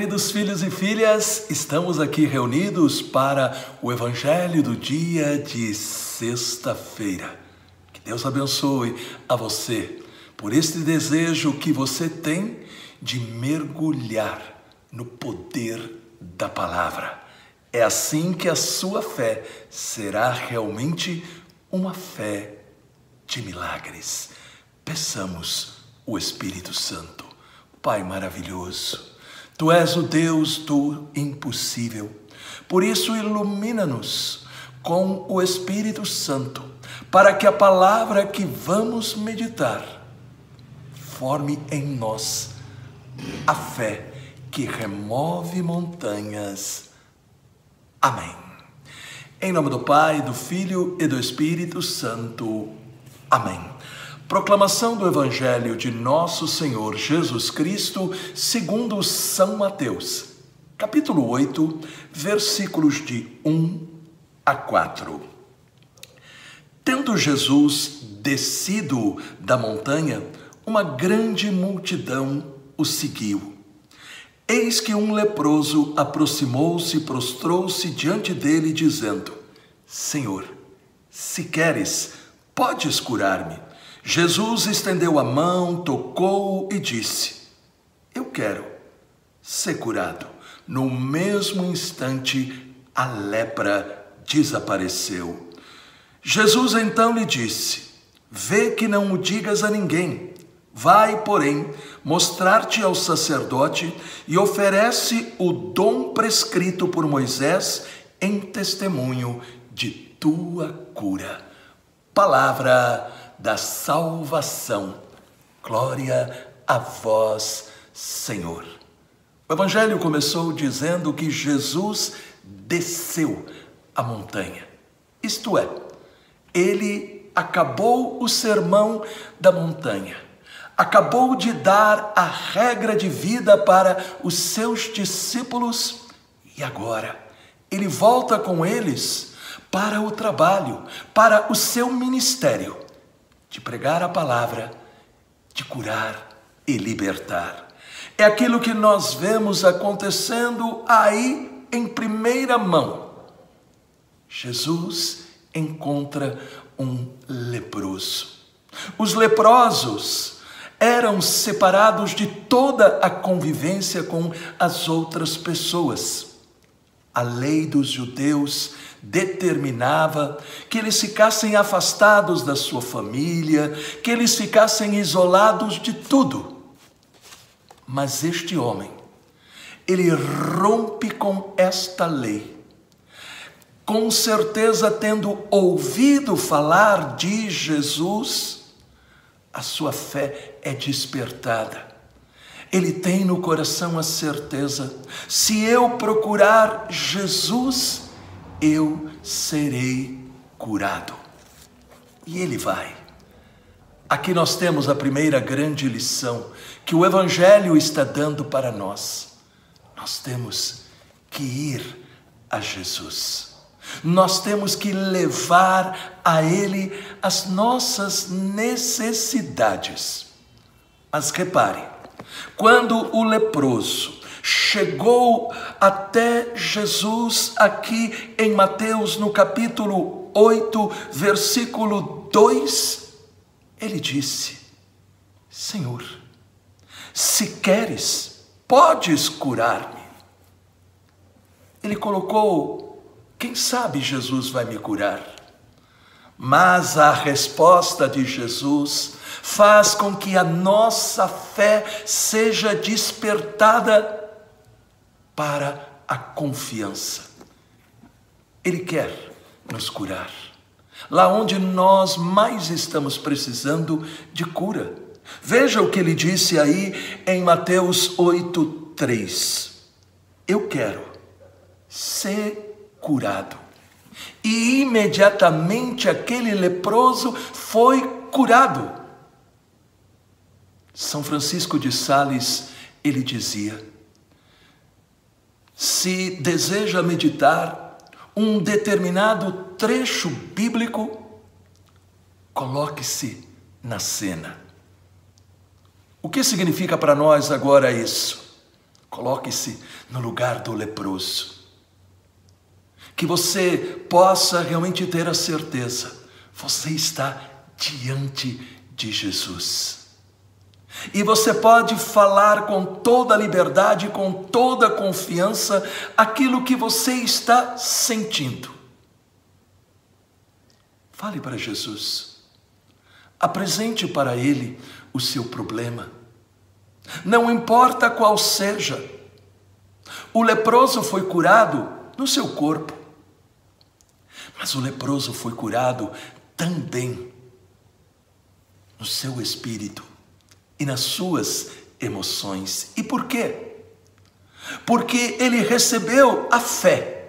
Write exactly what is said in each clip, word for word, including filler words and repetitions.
queridos filhos e filhas, estamos aqui reunidos para o Evangelho do dia de sexta-feira. Que Deus abençoe a você por este desejo que você tem de mergulhar no poder da palavra. É assim que a sua fé será realmente uma fé de milagres. Peçamos o Espírito Santo. Pai maravilhoso, Tu és o Deus do impossível. Por isso, ilumina-nos com o Espírito Santo, para que a palavra que vamos meditar forme em nós a fé que remove montanhas. Amém. Em nome do Pai, do Filho e do Espírito Santo. Amém. Proclamação do Evangelho de Nosso Senhor Jesus Cristo, segundo São Mateus, capítulo oito, versículos de um a quatro. Tendo Jesus descido da montanha, uma grande multidão o seguiu. Eis que um leproso aproximou-se e prostrou-se diante dele, dizendo: Senhor, se queres, podes curar-me. Jesus estendeu a mão, tocou-o e disse: Eu quero ser curado. No mesmo instante, a lepra desapareceu. Jesus então lhe disse: Vê que não o digas a ninguém. Vai, porém, mostrar-te ao sacerdote e oferece o dom prescrito por Moisés em testemunho de tua cura. Palavra da salvação. Glória a vós, Senhor. O Evangelho começou dizendo que Jesus desceu a montanha. Isto é, ele acabou o sermão da montanha. Acabou de dar a regra de vida para os seus discípulos e agora ele volta com eles para o trabalho, para o seu ministério, de pregar a palavra, de curar e libertar. É aquilo que nós vemos acontecendo aí em primeira mão. Jesus encontra um leproso. Os leprosos eram separados de toda a convivência com as outras pessoas. A lei dos judeus determinava que eles ficassem afastados da sua família, que eles ficassem isolados de tudo. Mas este homem, ele rompe com esta lei. Com certeza, tendo ouvido falar de Jesus, a sua fé é despertada. Ele tem no coração a certeza: se eu procurar Jesus, eu serei curado. E ele vai. Aqui nós temos a primeira grande lição que o Evangelho está dando para nós. Nós temos que ir a Jesus. Nós temos que levar a Ele as nossas necessidades. Mas repare, quando o leproso chegou até Jesus aqui em Mateus, no capítulo oito, versículo dois, ele disse: Senhor, se queres, podes curar-me. Ele colocou: quem sabe Jesus vai me curar? Mas a resposta de Jesus faz com que a nossa fé seja despertada para a confiança. Ele quer nos curar. Lá onde nós mais estamos precisando de cura. Veja o que ele disse aí em Mateus oito, três. Eu quero ser curado. E imediatamente aquele leproso foi curado. São Francisco de Sales, ele dizia: se deseja meditar um determinado trecho bíblico, coloque-se na cena. O que significa para nós agora isso? Coloque-se no lugar do leproso. Que você possa realmente ter a certeza, você está diante de Jesus. E você pode falar com toda a liberdade, com toda a confiança, aquilo que você está sentindo. Fale para Jesus. Apresente para Ele o seu problema. Não importa qual seja. O leproso foi curado no seu corpo. Mas o leproso foi curado também no seu espírito e nas suas emoções. E por quê? Porque ele recebeu a fé.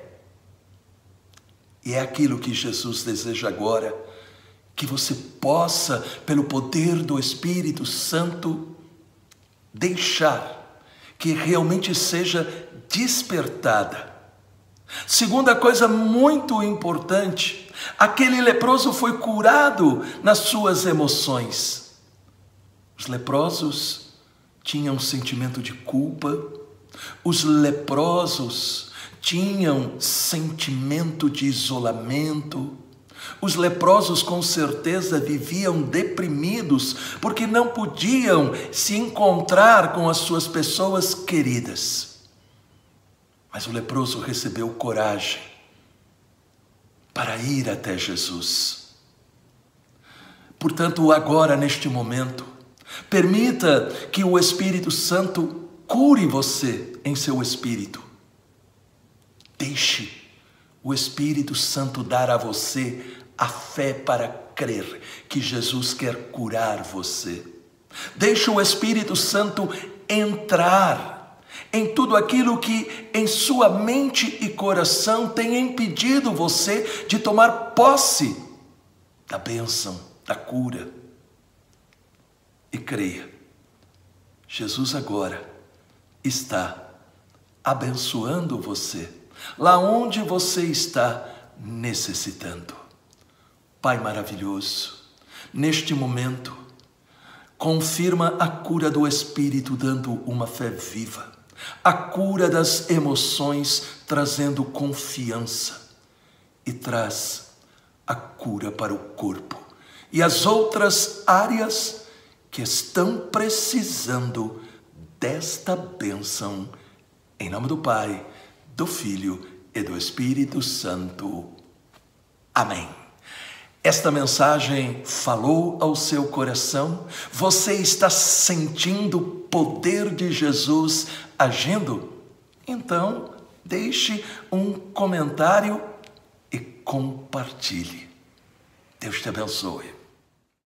E é aquilo que Jesus deseja agora, que você possa, pelo poder do Espírito Santo, deixar que realmente seja despertada. Segunda coisa muito importante, aquele leproso foi curado nas suas emoções. Os leprosos tinham um sentimento de culpa, os leprosos tinham sentimento de isolamento, os leprosos com certeza viviam deprimidos porque não podiam se encontrar com as suas pessoas queridas. Mas o leproso recebeu coragem para ir até Jesus. Portanto, agora, neste momento, permita que o Espírito Santo cure você em seu espírito. Deixe o Espírito Santo dar a você a fé para crer que Jesus quer curar você. Deixe o Espírito Santo entrar em tudo aquilo que em sua mente e coração tem impedido você de tomar posse da bênção, da cura. E creia, Jesus agora está abençoando você, lá onde você está necessitando. Pai maravilhoso, neste momento, confirma a cura do Espírito, dando uma fé viva. A cura das emoções, trazendo confiança. E traz a cura para o corpo. E as outras áreas que estão precisando desta bênção. Em nome do Pai, do Filho e do Espírito Santo. Amém. Esta mensagem falou ao seu coração? Você está sentindo o poder de Jesus agindo? Então, deixe um comentário e compartilhe. Deus te abençoe.